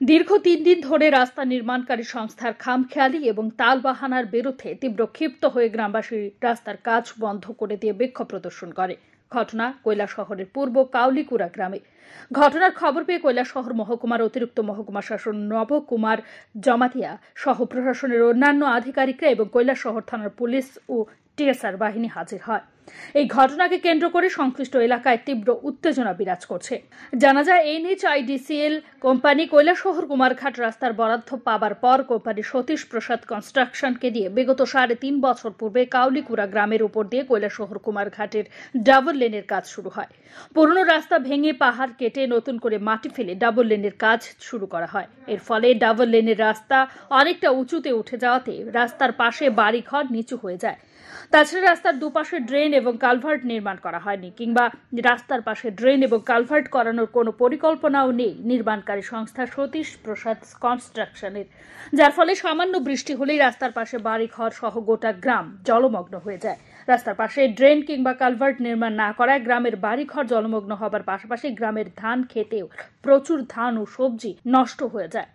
দীর্ঘ ৩ দিন ধরে রাস্তা নির্মাণকারী সংস্থার খামখেয়ালি এবং তালবাহানার বিরুদ্ধে তীব্র ক্ষিপ্ত হয়ে গ্রামবাসী রাস্তার কাজ বন্ধ করে দিয়ে বিক্ষোভ প্রদর্শন করে। ঘটনা কৈলাসহরের পূর্ব কাউলিকুড়া গ্রামে। ঘটনার খবর পেয়ে কৈলাসহর মহকুমার অতিরিক্ত মহকুমা শাসক নবকুমার জমাতিয়া সহ প্রশাসনের অন্যান্য আধিকারিকরা এবং কৈলাসহর থানার পুলিশ ও টিএসআর বাহিনী হাজির হয়। এই ঘটনাকে কেন্দ্র করে সংশ্লিষ্ট এলাকায় তীব্র উত্তেজনা বিরাজ করছে। জানা যায়, NHIDCL কোম্পানি কৈলাসহর কুমারঘাট রাস্তার বরাদ্দ পাবার পর কোম্পানি সতীশ প্রসাদ কনস্ট্রাকশনকে দিয়ে বিগত ৩.৫ বছর পূর্বে কাউলিকুড়া গ্রামের উপর দিয়ে কৈলাসহর কুমারঘাটের ডাবল লেনের কাজ শুরু হয়। পুরনো রাস্তা ভেঙে পাহাড় কেটে নতুন করে মাটি ফেলে ডাবল লেনের কাজ শুরু করা হয়। এর ফলে ডাবল লেনের রাস্তা অনেকটা উঁচুতে উঠে যাওয়াতে রাস্তার পাশে বাড়িঘর নিচু হয়ে যায়। তাছাড়া রাস্তার দুপাশে ড্রেন এবং কালভার্ট নির্মাণ করা হয়নি, কিংবা রাস্তার পাশে ড্রেন এবং কালভার্ট করানোর কোনো পরিকল্পনাও নেই নির্মাণকারী সংস্থা সতীশ প্রসাদ কনস্ট্রাকশনের, যার ফলে সামান্য বৃষ্টি হলেই রাস্তার পাশে বাড়িঘর সহ গোটা গ্রাম জলমগ্ন হয়ে যায়। রাস্তার পাশে ড্রেন কিংবা কালভার্ট নির্মাণ না করায় গ্রামের বাড়িঘর জলমগ্ন হবার পাশাপাশি গ্রামের ধান খেতেও প্রচুর ধান ও সবজি নষ্ট হয়ে যায়।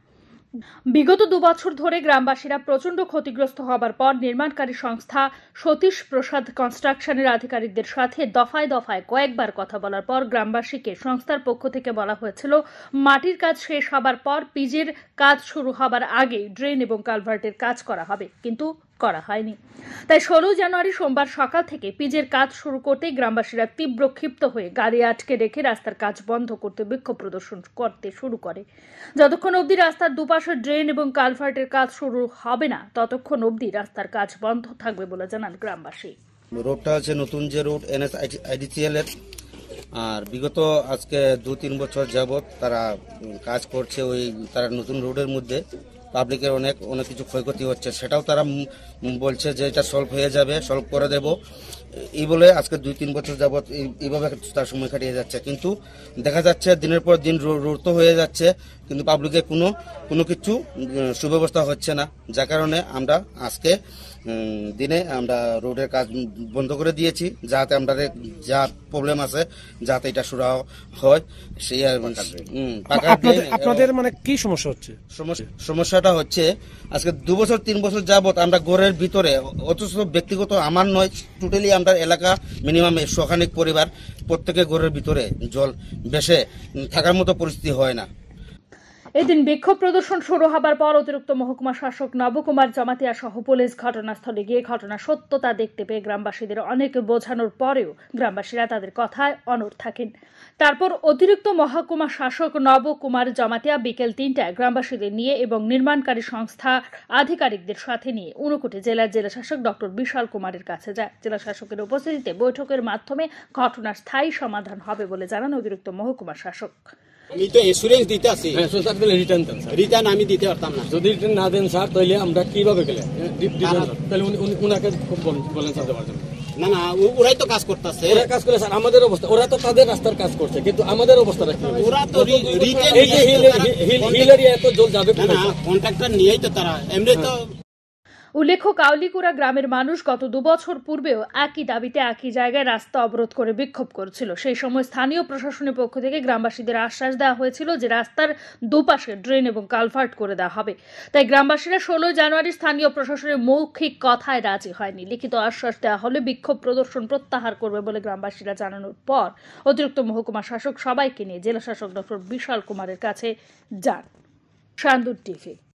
বিগত ২ বছর ধরে গ্রামবাসীরা প্রচন্ড ক্ষতিগ্রস্ত হবার পর নির্মাণকারী সংস্থা সতীশ প্রসাদ কনস্ট্রাকশনের আধিকারিকদের সাথে দফায় দফায় কয়েকবার কথা বলার পর গ্রামবাসীকে সংস্থার পক্ষ থেকে বলা হয়েছিল মাটির কাজ শেষ হবার পর পিচের কাজ শুরু হবার আগে ড্রেন এবং কালভার্টের কাজ করা হবে, কিন্তু করা হয়নি। তাই ১৬ জানুয়ারি সোমবার সকাল থেকে পিচের কাজ শুরু করতেই গ্রামবাসীরা তীব্র ক্ষিপ্ত হয়ে গাড়ি আটকে রেখে রাস্তার কাজ বন্ধ করতে বিক্ষোভ প্রদর্শন করতে শুরু করে। যতক্ষণ অবধি রাস্তার দুপাশে ড্রেন এবং কালভার্টের কাজ শুরু হবে না, ততক্ষণ অবধি রাস্তার কাজ বন্ধ থাকবে বলে জানান গ্রামবাসী। রোডটা হচ্ছে নতুন যে রোড NHIDCL এর, আর বিগত আজকে ২-৩ বছর যাবত তারা কাজ করছে। তারা নতুন রোডের মধ্যে পাবলিকের অনেক কিছু ক্ষয়ক্ষতি হচ্ছে, সেটাও তারা বলছে যে এটা সলভ হয়ে যাবে, সলভ করে দেব এই বলে আজকে ২-৩ বছর যাবত এইভাবে তার সময় কাটিয়ে যাচ্ছে। কিন্তু দেখা যাচ্ছে দিনের পর দিন রোড তো হয়ে যাচ্ছে, কিন্তু পাবলিকের কোনো কিছু সুব্যবস্থা হচ্ছে না, যার কারণে আমরা আজকে দিনে আমরা রোডের কাজ বন্ধ করে দিয়েছি, যাতে আমাদের যা প্রবলেম আছে যাতে এটা শুরু হয়। সেই আপনাদের মানে কি সমস্যা হচ্ছে? সমস্যাটা হচ্ছে আজকে ২-৩ বছর যাবত আমরা ঘরের ভিতরে, অথচ ব্যক্তিগত আমার নয়, টোটালি আমরা এলাকা মিনিমাম ১০০ পরিবার প্রত্যেকের ঘরের ভিতরে জল বেশে থাকার মতো পরিস্থিতি হয় না। এদিন বিক্ষোভ প্রদর্শন শুরু হবার পর অতিরিক্ত মহকুমা শাসক নবকুমার জমাতিয়া সহ পুলিশ ঘটনাস্থলে গিয়ে ঘটনার সত্যতা দেখতে পেয়ে গ্রামবাসীদের অনেক বোঝানোর পরেও গ্রামবাসীরা তাদের কথায় অনড় থাকেন। তারপর অতিরিক্ত মহকুমা শাসক নবকুমার জমাতিয়া বিকেল ৩টায় গ্রামবাসীদের নিয়ে এবং নির্মাণকারী সংস্থা আধিকারিকদের সাথে নিয়ে ঊনকোটি জেলার জেলাশাসক ডক্টর বিশাল কুমারের কাছে যায়। জেলাশাসকের উপস্থিতিতে বৈঠকের মাধ্যমে ঘটনার স্থায়ী সমাধান হবে বলে জানান অতিরিক্ত মহকুমা শাসক। আমি তো এসুরেন্স দিতে আসি, রিটার্ন আমি দিতে পারতাম না। যদি রিটার্ন না দেন স্যার, তাহলে আমরা কিভাবে গেলে তাহলে উনাকে বলেন স্যার দেওয়ার জন্য। না ওরাই তো কাজ করতেছে, ওরা কাজ করে স্যার। আমাদের অবস্থা, ওরা তো তাদের রাস্তার কাজ করছে, কিন্তু আমাদের অবস্থাটা কি? ওরা তো এই যে হিল এরিয়া এত জল যাবে না, কন্ট্রাক্টর নিয়েই তো তারা এমনি তো। উল্লেখ্য, কাউলিকুড়া গ্রামের মানুষ গত ২ বছর পূর্বেও একই দাবিতে একই জায়গায় রাস্তা অবরোধ করে বিক্ষোভ করেছিল। সেই সময় স্থানীয় প্রশাসনের পক্ষ থেকে গ্রামবাসীদের আশ্বাস দেওয়া হয়েছিল যে রাস্তার দুপাশে ড্রেন এবং কালভার্ট করে দেওয়া হবে। তাই গ্রামবাসীরা ১৬ জানুয়ারি স্থানীয় প্রশাসনের মৌখিক কথায় রাজি হয়নি। লিখিত আশ্বাস দেওয়া হলে বিক্ষোভ প্রদর্শন প্রত্যাহার করবে বলে গ্রামবাসীরা জানানোর পর অতিরিক্ত মহকুমা শাসক সবাইকে নিয়ে জেলাশাসক ডক্টর বিশাল কুমারের কাছে যান। স্যান্দন টিভি।